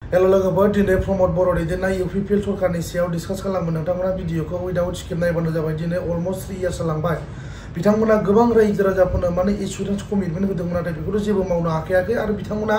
hello लोगोफोर दिनै प्रमद बर' दैदेननाय UPPL सरकारनि सायाव डिसकास खालामो नोंथांमोना भिडिअखौ उइदाउट स्किप नायबानो जाबाय दिनै अलमोस्ट 3 इयार्स जालांबाय बिथांमोना गोबां रायजो राजाफोरनो माने एसुरेन्स कमिटमेन्ट होदोंमोन नाथाय बेखौ जेबो मावनो हाखायाखै आरो बिथांमोना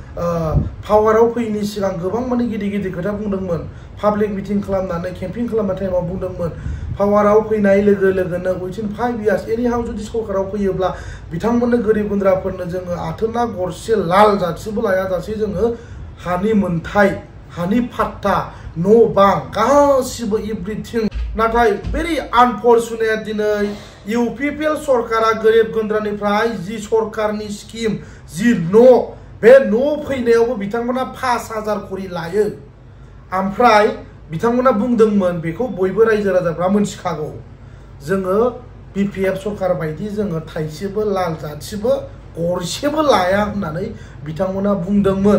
पावाराव फैयैनि सिगां गोबां माने गिदिर खोथा बुंदोंमोन पाब्लिक मिटिं खालामनानै केम्पिं खालामनाय टाइमाव बुंदोंमोन पावाराव फैनाय लोगो लोगोनो उइथिन 5 इयार्स एनिहाउ जुदि सरकाराव फैयोब्ला बिथांमोननो गोरिब गुन्द्राफोरनो जोङो आथोना गरसे लाल जाथिबो लायाजासे जोङो हानि मोनथाय हानि फाट्टा न' बां गासिबो एभ्रिथिं नाथाय भेरि आनफर्चुनेट दिनै UPPL सरकारा गोरिब गुन्द्रानिफ्राय जि सरकारनि स्किम जि न' बे न' फैनायावबो बिथांमोना 5000 करि लायो ओमफ्राय बिथांमोना बुंदोंमोन बेखौ बयबो रायजो राजाफ्रा मोनथिखागौ जोङो BPF सरकार बायदि जोङो थाइसेबो लाल जाथिबो गरसेबो लाया होननानै बिथांमोना बुंदोंमोन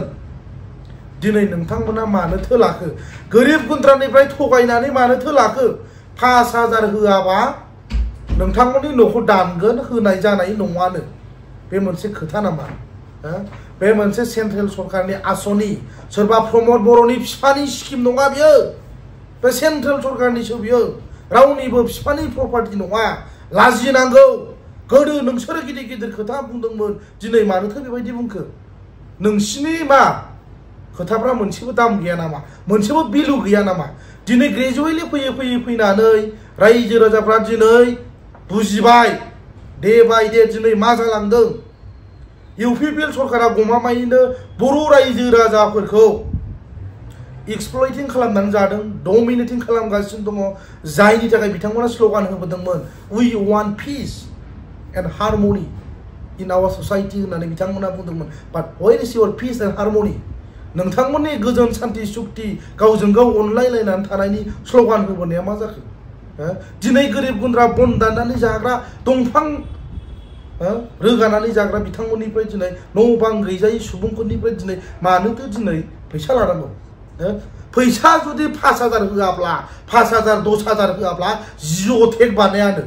दिनै नोंथांमोना मानो थोलाखो गोरिब गुन्द्रानिफ्राय थगायनानै मानो थोलाखो 5000 होआबा नोंथांमोननि न'खौ दानगोन होनाय जानाय नङानो बे मोनसे खोथा नामा बे मोनसे सेन्ट्रेल सरकारनि आसनि सोरबा प्रमद बर'नि फिफानि स्किम नङा बियो बे सेन्ट्रेल सरकारनिसो बियो रावनिबो फिफानि प्रपार्टि नङा लाजिनांगौ गोदो नोंसोर गिदिर खोथा बुंदोंमोन दिनै मानोथो बेबायदि बुंखो नोंसिनि मा खोथाफ्रा मोनसेबो दाम गैया नामा मोनसेबो भेलु गैया नामा दिनै ग्रेजुवेटलि फैनानै रायजो राजाफ्रा दिनै बुजिबाय डे बाय डे दिनै मा जालांदों UPPL सरकारा गमामायैनो बर' रायजो राजाफोरखौ एक्सप्लइटिं खालामनानै जादों डमिनेटिं खालामगासिनो दङ जायनि थाखाय बिथांमोना स्लोगान होबोदोंमोन we want peace and harmony in our society होननानै बिथांमोना बुंदोंमोन but where is your peace and harmony नोंथांमोननि गोजोन शान्ति सुक्ति गावजों गाव अनलायलायनानै थानायनि स्लोगान होबोनाया मा जाखो दिनै गोरिब गुन्द्रा बन दाननानै जाग्रा दंफां रोगानानै जाग्रा बिथांमोननिफ्राय दिनै न' बां गैजायै सुबुंफोरनिफ्राय दिनै मानोथो दिनै फैसा लानांगौ फैसा जुदि 5000 होआब्ला 5000 10000 होआब्ला जिअ' टेग बानायानो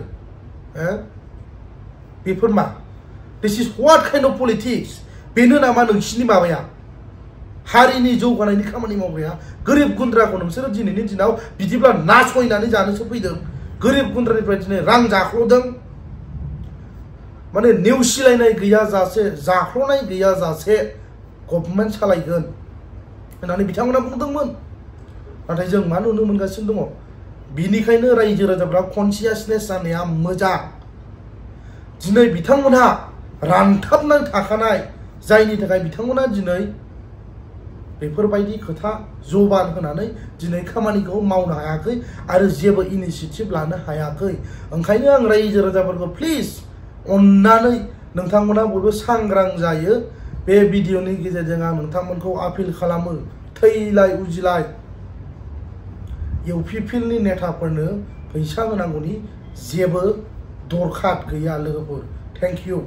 बेफोर मा this is what kind of politics बेनो नामा नोंसिनि माबाया हारिनि जौगानायनि खामानि मावग्राया गोरिब गुन्द्राखौ नोंसोरो दिनैनि दिनाव बिदिब्ला नासयनानै जानोसो फैदों गोरिब गुन्द्रानिफ्राय दिनै रां जाख्ल'दों माने नेवसिलायनाय गैयाजासे जाख्ल'नाय गैयाजासे गभर्नमेन्ट सालायगोन होननानै बिथांमोना बुंदोंमोन नाथाय जों मा नुनो मोनगासिनो दङ बिनिखायनो रायजो राजाफ्रा कनसियासनेस जानाया मोजां दिनै बिथांमोनहा रानथाबनानै थाखानाय जायनि थाखाय बिथांमोना दिनै बेफोरबायदि खोथा जबान होनानै दिनै खामानिखौ मावनो हायाखै आरो जेबो इनिशिएटिभ लानो हायाखै ओंखायनो आं रायजो राजाफोरखौ प्लिज अन्नानै नोंथांमोना बयबो सांग्रां जायो बे भिडिअनि गेजेरजों आं नोंथांमोनखौ आपिल खालामो थैलाय उजिलाय UPPLनि नेताफोरनो फैसा होनांगौनि जेबो दरखार गैया लोगोफोर थेंक इउ